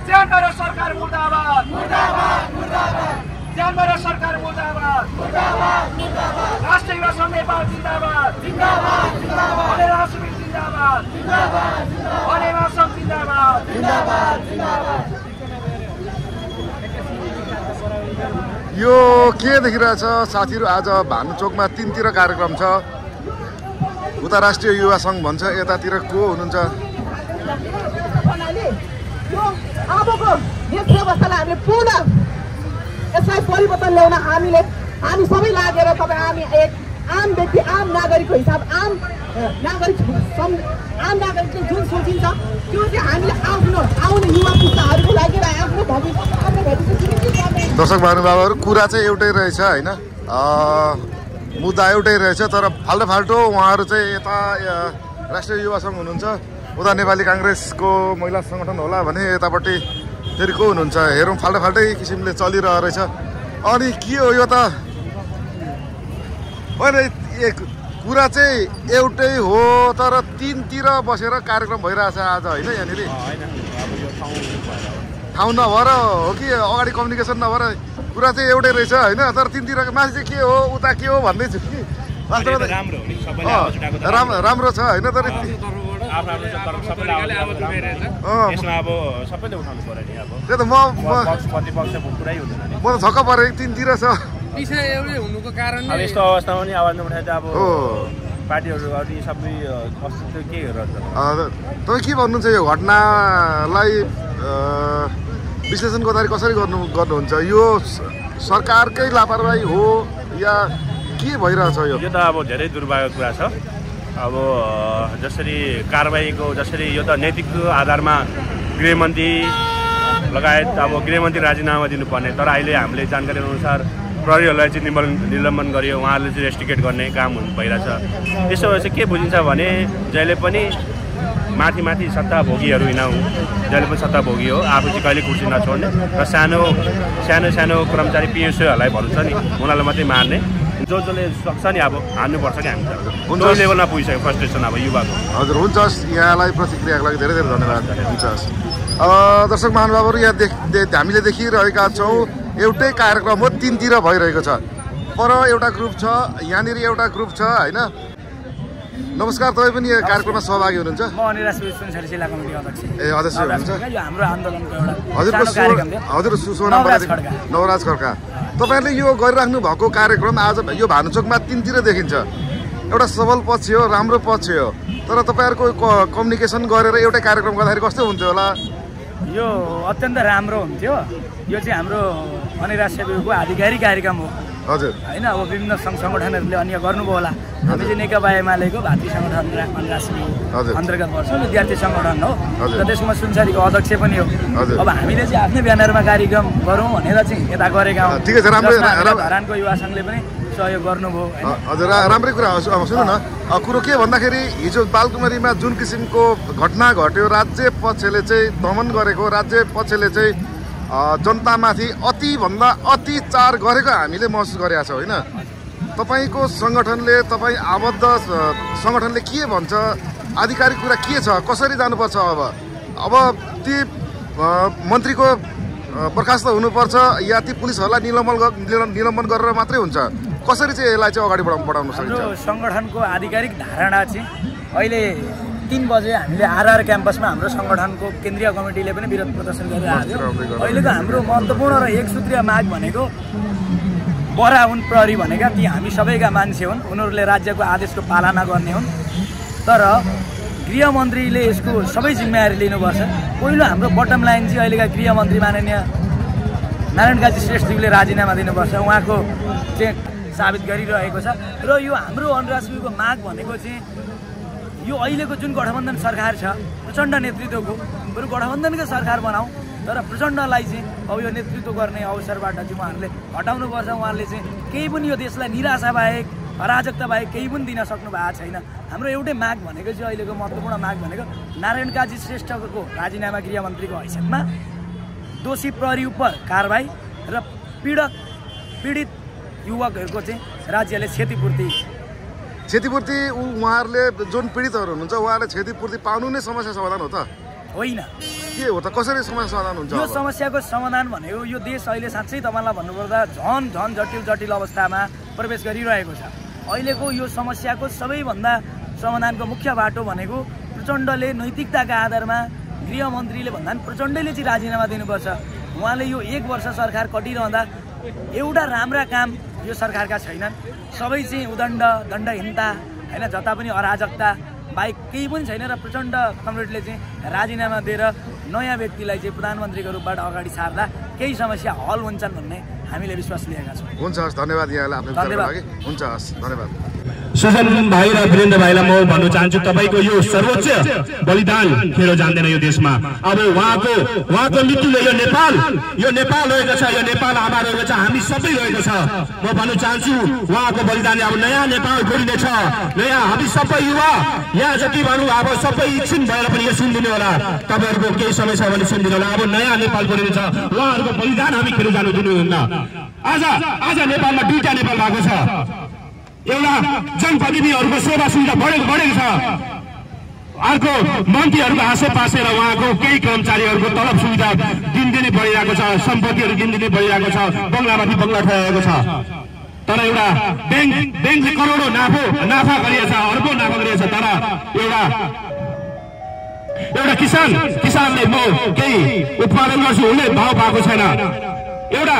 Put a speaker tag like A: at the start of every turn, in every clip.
A: ज्यानबरा सरकार मुर्दाबाद मुर्दाबाद मुर्दाबाद ज्यानबरा सरकार मुर्दाबाद मुर्दाबाद मुर्दाबाद राष्ट्रिय युवा संघ नेपाल जिन्दाबाद जिन्दाबाद जिन्दाबाद अनेरा शिविर जिन्दाबाद जिन्दाबाद जिन्दाबाद अनेरा संघ जिन्दाबाद जिन्दाबाद जिन्दाबाद।
B: यो के देखिरहेछ साथीहरु, आज भानुचोकमा तीनतिर कार्यक्रम छ। उता राष्ट्रिय युवा संघ भन्छ, यतातिर को हुनुहुन्छ?
C: अबको यस व्यवस्थालाई हामीले पुनः यसलाई परिवर्तन ल्याउन हामी सबै लागेर हामी एक आम व्यक्ति, आम नागरिकको हिसाब, आम नागरिकले जुन सोचिन्छ त्यो चाहिँ हामीले आउने युवा पुस्ताहरूको लागि र आफ्नो भविष्य।
B: दर्शक महानुभावहरू, कुरा चाहिँ एउटै रहेछ हैन, मुद्दा एउटै रहेछ, तर फाल्टो फाल्टो उहाँहरू चाहिँ यता राष्ट्रिय युवा संघ हुनुहुन्छ, उता नेपाली काङ्ग्रेसको महिला सङ्गठन होला भने यतापट्टि फेरि को हुनुहुन्छ। हेरौँ, फाल्टो फाल्टै किसिमले चलिरहेको रहेछ। अनि के हो यो त? होइन, कुरा चाहिँ एउटै हो, तर तीनतिर बसेर कार्यक्रम भइरहेछ आज होइन। यहाँनिर ठाउँ नभएर हो कि अगाडि कम्युनिकेसन नभएर कुरा चाहिँ एउटै रहेछ होइन, तर तीनतिर माथि चाहिँ के हो उता के हो भन्दैछु कि वास्तवमा राम्रो छ होइन। तर त्यो त म त छक्क परेँ, तीनतिर छ
D: हुनुको कारण
E: यस्तो अवस्थामा पनि आवाज नउठाए अब पार्टीहरू अघि सबै अस्तित्व के हेरेर
B: तपाईँ के भन्नुहुन्छ? यो घटनालाई विश्लेषण गर्दाखेरि कसरी गर्नुहुन्छ? यो सरकारकै लापरवाही हो या के भइरहेछ? यो
E: त अब धेरै दुर्भाग्यको कुरा छ। अब जसरी कारबाहीको जसरी यो त नैतिक आधारमा गृहमन्त्री लगायत अब गृहमन्त्री राजीनामा दिनुपर्ने, तर अहिले हामीले जानकारी अनुसार प्रहरीहरूलाई चाहिँ निलम्बन गरियो, उहाँहरूले चाहिँ रेस्ट्रिकेट गर्ने काम भइरहेछ। त्यसो भए चाहिँ के बुझिन्छ भने जहिले पनि माथि माथि सत्ता भोगीहरू होइन, जहिले पनि सत्ता भोगी हो, आफू चाहिँ कहिले कुर्सी नछोड्ने र सानो कर्मचारी पिएसओहरूलाई भन्छ नि उनीहरूलाई मात्रै मार्ने, जसले सक्छ नि अब हान्नुपर्छ कि हामी त्यो लेभलमा पुगिसक्यो फ्रस्ट्रेसन अब युवाको।
B: हजुर, हुन्छ। यहाँलाई प्रतिक्रियाको लागि धेरै धेरै धन्यवाद। हुन्छ। दर्शक महानुभावहरू, यहाँ हामीले देखिरहेका छौँ एउटै कार्यक्रम हो, तीनतिर भइरहेको छ। पर एउटा ग्रुप छ, यहाँनिर एउटा ग्रुप छ होइन। नमस्कार, तपाईँ पनि यो कार्यक्रममा सहभागी हुनुहुन्छ?
D: म अनिरा सुनसरी जिल्ला कमिटी अध्यक्ष।
B: ए, अध्यक्ष हुनुहुन्छ?
D: यो हाम्रो आन्दोलनको एउटा
B: हजुर नवराज खड्का, तपाईँहरूले यो गरिराख्नु भएको कार्यक्रम आज यो भानुचोकमा तीनतिर देखिन्छ। एउटा सबल पक्ष हो, राम्रो पक्ष हो, तर तपाईँहरूको कम्युनिकेसन गरेर एउटै कार्यक्रम गर्दाखेरि कस्तो हुन्थ्यो होला?
D: यो अत्यन्त राम्रो हुन्थ्यो। यो चाहिँ हाम्रो अनिरा सेवीको आधिकारिक कार्यक्रम हो
B: हजुर
D: हैन। अब विभिन्न सङ्घ सङ्गठनहरूले अन्य गर्नुभयो होला। हामी चाहिँ नेकपा एमालेको भातृ सङ्गठन अनिरा सेवी अन्तर्गत पर्छ, विद्यार्थी सङ्गठन हो र त्यसमा सुनसरीको अध्यक्ष पनि हो। अब हामीले चाहिँ आफ्नै ब्यानरमा कार्यक्रम गरौँ भनेर चाहिँ यता गरेका हौँ।
B: ठिकै छ,
D: धरानको युवा सङ्घले पनि सहयोग गर्नुभयो।
B: हजुर, राम्रै कुरा हो। सुन्नु न, कुरो के भन्दाखेरि हिजो बालकुमारीमा जुन किसिमको घटना घट्यो, राज्य पक्षले चाहिँ दमन गरेको, राज्य पक्षले चाहिँ जनतामाथि अतिभन्दा अत्याचार गरेको हामीले महसुस गरेका छौँ होइन। तपाईँको सङ्गठनले, तपाईँ आबद्ध सङ्गठनले के भन्छ? आधिकारिक कुरा के छ? कसरी जानुपर्छ? अब ती मन्त्रीको बर्खास्त हुनुपर्छ या ती पुलिसहरूलाई निलम्बन गरेर मात्रै हुन्छ? कसरी चाहिँ यसलाई चाहिँ अगाडि बढाउन सकिन्छ?
D: हाम्रो सङ्गठनको आधिकारिक धारणा चाहिँ अहिले 3 बजे हामीले आरआर क्याम्पसमा हाम्रो सङ्गठनको केन्द्रीय कमिटीले पनि विरोध प्रदर्शन गरेर आयो। अहिलेको हाम्रो महत्त्वपूर्ण र एकसूत्रीय माग भनेको बरा हुन् प्रहरी भनेका, ती हामी सबैका मान्छे हुन्, उनीहरूले राज्यको आदेशको पालना गर्ने हुन्। तर गृहमन्त्रीले यसको सबै जिम्मेवारी लिनुपर्छ। पहिलो हाम्रो बटम लाइन चाहिँ अहिलेका गृहमन्त्री माननीय नारायण काजी श्रेष्ठज्यूले राजीनामा दिनुपर्छ, उहाँको चाहिँ साबित गरिरहेको छ। र यो हाम्रो अनिराजको माग भनेको चाहिँ यो अहिलेको जुन गठबन्धन सरकार छ, प्रचण्ड नेतृत्वको, बरु गठबन्धनकै सरकार बनाऊ, तर प्रचण्डलाई चाहिँ अब यो नेतृत्व गर्ने अवसरबाट चाहिँ उहाँहरूले हटाउनुपर्छ। उहाँहरूले चाहिँ केही पनि यो देशलाई निराशा बाहेक, अराजकता बाहेक केही पनि दिन सक्नु भएको छैन। हाम्रो एउटै माग भनेको चाहिँ अहिलेको महत्त्वपूर्ण माग भनेको नारायण काजी श्रेष्ठको राजीनामा गृहमन्त्रीको हैसियतमा, दोषी प्रहरी उप कारबाही र पीडित युवकहरूको चाहिँ राज्यले क्षतिपूर्ति
B: उहाँहरूले जुन पीडितहरू हुनुहुन्छ उहाँहरूले क्षतिपूर्ति पाउनु नै समस्या समाधान हो त?
D: होइन।
B: के हो त, कसरी समस्या समाधान हुन्छ?
D: यो समस्याको समाधान भनेको यो देश अहिले साँच्चै तपाईँलाई भन्नुपर्दा झन जटिल अवस्थामा प्रवेश गरिरहेको छ। अहिलेको यो समस्याको सबैभन्दा समाधानको मुख्य बाटो भनेको प्रचण्डले नैतिकताका आधारमा गृहमन्त्रीले भन्दा पनि प्रचण्डले चाहिँ राजीनामा दिनुपर्छ। उहाँले यो 1 वर्ष सरकार कटिरहँदा एउटा राम्रा काम यो सरकारका छैनन्। सबै चाहिँ उदण्ड दण्डहीनता होइन, जता पनि अराजकता बाहेक केही पनि छैन। र प्रचण्ड कमरेडले चाहिँ राजीनामा दिएर नयाँ व्यक्तिलाई चाहिँ प्रधानमन्त्रीको रूपबाट अगाडि सार्दा केही समस्या हल हुन्छन् भन्ने हामीले विश्वास लिएका छौँ।
B: हुन्छ, हस्, धन्यवाद यहाँलाई आफ्नो विचारको लागि। हुन्छ, हस्, धन्यवाद।
F: सुजन भाइ र वीरेन्द्र भाइलाई म भन्न चाहन्छु, तपाईँको यो सर्वोच्च बलिदान खेर जान्दैन यो देशमा। अब उहाँको मृत्युले यो नेपाल रहेको छ, यो नेपाल आमा रहेको छ, हामी सबै रहेको छ। म भन्न चाहन्छु उहाँको बलिदानले अब नयाँ नेपाल जोडिनेछ। नयाँ हामी सबै युवा यहाँ जति भनौँ अब सबै एकछिन भएर पनि यो सुनिदिनु होला। तपाईँहरूको केही समय छ भने सुनिदिनु होला। अब नयाँ नेपाल जोडिनेछ। उहाँहरूको बलिदान हामी खेर जानु दिनुहुन्न। आज नेपालमा 2टा नेपाल भएको छ। एउटा जनप्रतिनिधिहरूको सेवा सुविधा बढेको छ, अर्को मन्त्रीहरूको आसेपासे र उहाँको केही कर्मचारीहरूको तलब सुविधा दिनदिनै बढिरहेको छ, सम्पत्तिहरू दिनदिनै बढिरहेको छ, बङ्गलामाथि बङ्गला ठहरेको छ। तर एउटा ब्याङ्कले करोडौँ नाफा गरिएको छ, अर्बौँ नाफा गरिएको छ। तर एउटा किसानले म केही उत्पादन गर्छु उसले भाव पाएको छैन। एउटा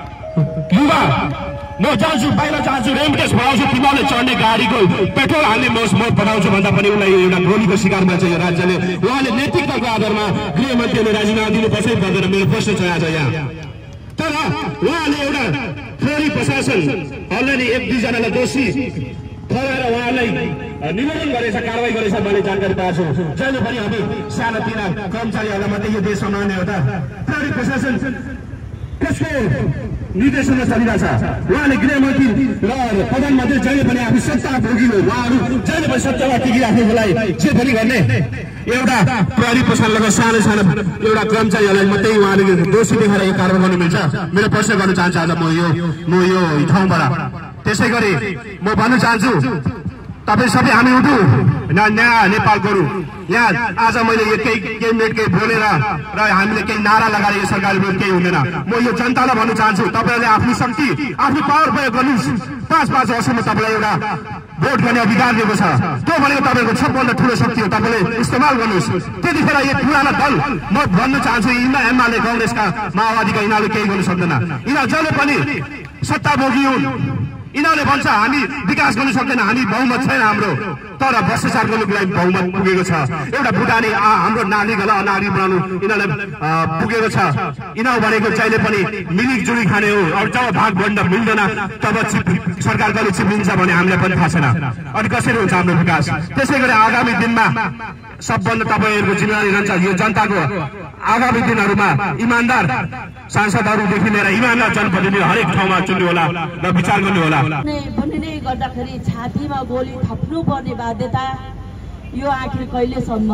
F: युवा म जान्छु बाहिर जान्छु रेमिटेन्स बढाउँछु, तिमीहरूले चढ्ने गाडीको पेट्रोल हाल्ने म पठाउँछु भन्दा पनि उसलाई एउटा गोलीको शिकार मान्छ यो राज्यले। उहाँले नैतिकताको आधारमा गृहमन्त्रीले राजीनामा दिनुपर्छ पर्दैन, मेरो प्रश्न छ आज यहाँ। तर उहाँले एउटा प्रहरी प्रशासन अलरेडी 1-2 जनालाई दोषी ठहराएर उहाँलाई निवेदन गरेछ, कारवाही गरेछ मैले जानकारी पाएको छु। जहिले पनि हामी सानातिना कर्मचारीहरूलाई मात्रै यो देश सम्हाल्ने हो त? प्रहरी प्रशासन कसको निर्देशनमा चलिरहेछ? उहाँले गृहमन्त्री र प्रधानमन्त्री जहिले पनि आफ्नो सत्ता भोगी हो, उहाँहरू जहिले पनि सत्तामा टिकिराख्नुको लागि जे पनि गर्ने। एउटा प्रहरी प्रशासन लगायत सानो एउटा कर्मचारीहरूलाई मात्रै उहाँले दोषी देखाएर यो कारवाही गर्नु मिल्छ? मेरो प्रश्न गर्न चाहन्छु आज म यो ठाउँबाट। त्यसै गरी म भन्न चाहन्छु तपाईँ सबै हामी उठौँ, नयाँ नेपाल गरौँ। यहाँ आज मैले केही मिनट केही बोलेर र हामीले केही नारा लगाएर यो सरकार विरुद्ध केही हुँदैन। म यो जनतालाई भन्न चाहन्छु तपाईँहरूले आफ्नो शक्ति आफ्नो पावर प्रयोग गर्नुहोस्। 5 वर्षमा तपाईँलाई एउटा भोट गर्ने अधिकार दिएको छ। त्यो भनेको तपाईँको सबभन्दा ठुलो शक्ति हो, तपाईँले इस्तेमाल गर्नुहोस्। त्यतिखेर यो पुरानो दल म भन्न चाहन्छु एमाले काङ्ग्रेसका माओवादीका यिनीहरूले केही गर्नु सक्दैन। यिनीहरू जहिले पनि सत्ता भोगी हुन्। यिनीहरूले भन्छ हामी विकास गर्नु सक्दैन, हामी बहुमत छैन हाम्रो। तर भ्रष्टाचार गर्नुको लागि बहुमत पुगेको छ। एउटा भुटानी हाम्रो नागरिकहरूलाई अनागरिक बनाउनु यिनीहरूलाई पुगेको छ। यिनीहरू भनेको जहिले पनि मिलिजुली खाने हो। अरू जब भाग बन्ड मिल्दैन तब सरकार कहिले चिप्लिन्छ भने हामीलाई पनि थाहा छैन। अनि कसरी हुन्छ हाम्रो विकास? त्यसै गरी आगामी दिनमा सबभन्दा तपाईँहरूको जिम्मेवारी रहन्छ यो जनताको आगामी दिनहरूमा इमान्दार सांसदहरूदेखि लिएर इमान्दार जनप्रतिनिधि हरेक ठाउँमा चुन्नु होला र विचार गर्नु होला।
G: निर्णय गर्दाखेरि छातीमा गोली थप्नुपर्ने बाध्यता यो आखिर कहिलेसम्म?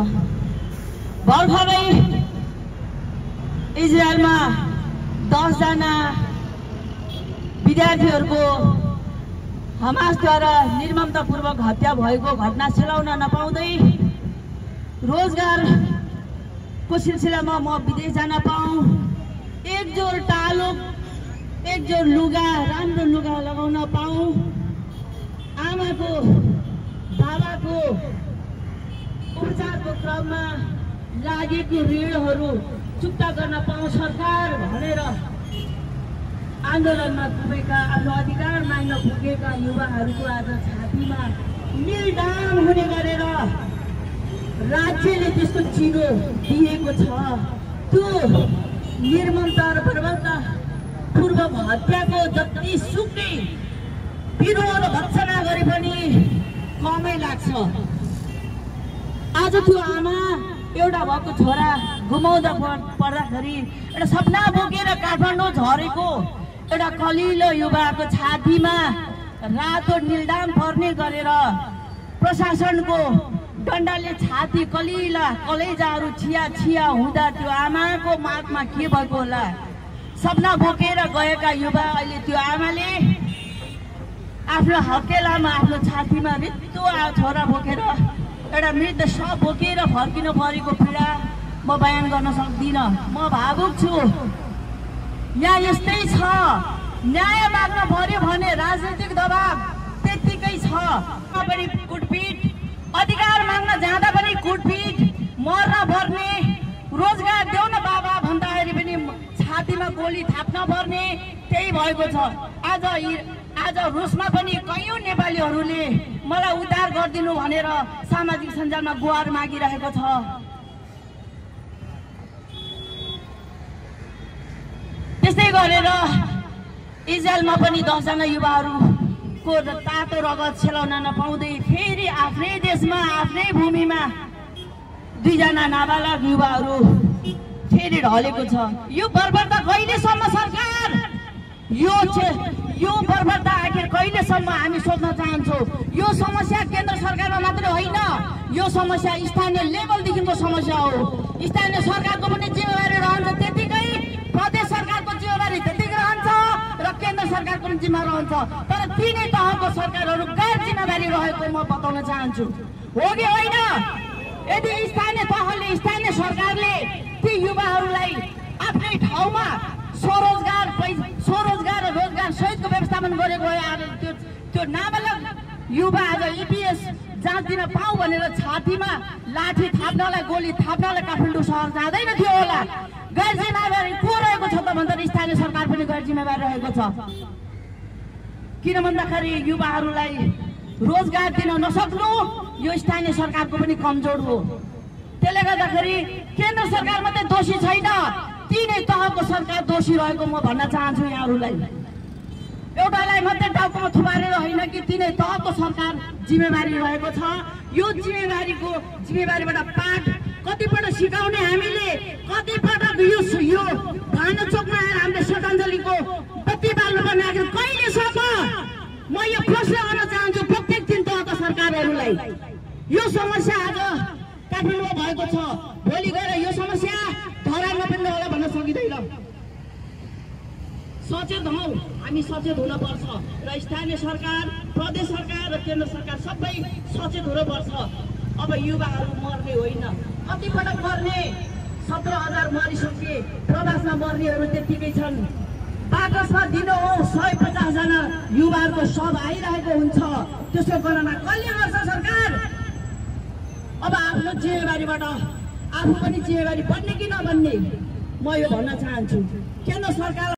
G: भर्खरै इजरायलमा 10 जना विद्यार्थीहरूको हमासद्वारा निर्ममतापूर्वक हत्या भएको घटना सेलाउन नपाउँदै रोजगारको सिलसिलामा म विदेश जान पाऊँ, एक जोर टालो एक जोर लुगा राम्रो लुगा लगाउन पाऊँ, आमाको बाबाको उपचारको क्रममा लागेको ऋणहरू चुक्ता गर्न पाऊँ सरकार भनेर आन्दोलनमा पुगेका आफ्नो अधिकार माग्न पुगेका युवाहरूको आज छातीमा निलडाम हुने गरेर राज्यले त्यस्तो चिनो दिएको छ। त्यो निर्ममता र बर्बरतापूर्वक हत्याको जति सुकै विरोध भत्सना गरे पनि कमै लाग्छ। आज त्यो आमा एउटा भएको छोरा गुमाउँदा पर्दाखेरि एउटा सपना बोकेर काठमाडौँ झरेको एउटा कलिलो युवाको छातीमा रातो निलडाम पर्ने गरेर प्रशासनको डन्डाले छाती कलेजाहरू छिया हुँदा त्यो आमाको मागमा के भएको होला? सपना बोकेर गएका युवा अहिले त्यो आमाले आफ्नो हकेलामा आफ्नो छातीमा रित्तो छोरा बोकेर एउटा मृत शव बोकेर फर्किनु परेको पीडा म बयान गर्न सक्दिनँ। म भावुक छु। यहाँ यस्तै छ, न्याय माग्न पर्यो भने राजनीतिक दबाब त्यत्तिकै छ। पनि कुटपिट, अधिकार माग्न जाँदा पनि कुटपिट, मर्न पर्ने, रोजगार देऊ न बाबा भन्दाखेरि पनि छातीमा गोली थाप्न पर्ने, त्यही भएको छ। आज रुसमा पनि कयौं नेपालीहरूले मलाई उद्धार गरिदिनु भनेर सामाजिक सञ्जालमा गुहार मागिरहेको छ। त्यस्तै गरेर इजरायलमा पनि 10 जना युवाहरूको तातो रगत सेलाउन नपाउँदै फेरि आफ्नै देशमा आफ्नै भूमिमा 2 जना नाबालक युवाहरू फेरि ढलेको छ। यो बर्बरता कहिलेसम्म सरकार, यो बर्बरता आखिर कहिलेसम्म हामी सोध्न चाहन्छौँ। यो समस्या केन्द्र सरकारमा मात्रै होइन, यो समस्या स्थानीय लेभलदेखिको समस्या हो। स्थानीय सरकारको पनि जिम्मेवारी रहन्छ त्यतिकै, प्रदेश सरकारको जिम्मेवारी त्यतिकै रहन्छ र केन्द्र सरकारको पनि जिम्मा रहन्छ। तर तिनै तहको सरकारहरू गैर जिम्मेवारी रहेको म बताउन चाहन्छु। हो कि होइन? यदि स्थानीय तहले, स्थानीय सरकारले ती युवाहरूलाई आफ्नै ठाउँमा स्वरोजगार र रोजगार सहितको व्यवस्थापन गरेको भए त्यो नाबालक युवा आज EPS जाँच दिन पाऊ भनेर छातीमा लाठी थाप्नलाई, गोली थाप्नलाई काठमाडौँ सहर जाँदैन थियो होला। गैर जिम्मेवारी को रहेको छ त भन्दा स्थानीय सरकार पनि गैर जिम्मेवार रहेको छ। किन भन्दाखेरि युवाहरूलाई रोजगार दिन नसक्नु यो स्थानीय सरकारको पनि कमजोर हो। त्यसले गर्दाखेरि केन्द्र सरकार मात्रै दोषी छैन, तिनै तहको सरकार दोषी रहेको म भन्न चाहन्छु यहाँहरूलाई। एउटालाई मात्रै टाउकोमा थुपारेर होइन कि तिनै तहको सरकार जिम्मेवारी रहेको छ। यो जिम्मेवारीबाट पाठ कतिपल्ट सिकाउने हामीले, कतिपटक यो भानुचोकमा आएर हामीले श्रद्धाञ्जलीको बत्ती बाल्नुपर्ने आखिर कहिलेसम्म? म यो प्रश्न गर्न चाहन्छु प्रत्येक 3 तहका सरकारहरूलाई। यो समस्या आज काठमाडौँमा भएको छ, भोलि गएर यो समस्या धरानमा पनि होला भन्न सकिँदैन। सचेत हौँ, हामी सचेत हुनुपर्छ र स्थानीय सरकार, प्रदेश सरकार र केन्द्र सरकार सबै सचेत हुनुपर्छ। अब युवाहरू मर्ने होइन, कतिपटक मर्ने, 17,000 मरिसके, प्रवासमा मर्नेहरू त्यत्तिकै छन्। बाकसमा दिनहुँ 150 जना युवाहरूको शव आइरहेको हुन्छ। त्यसको गणना कसले गर्छ सरकार? अब आफ्नो जिम्मेवारीबाट आफू पनि जिम्मेवारी बन्ने कि नबन्ने म यो भन्न चाहन्छु। केन्द्र सरकार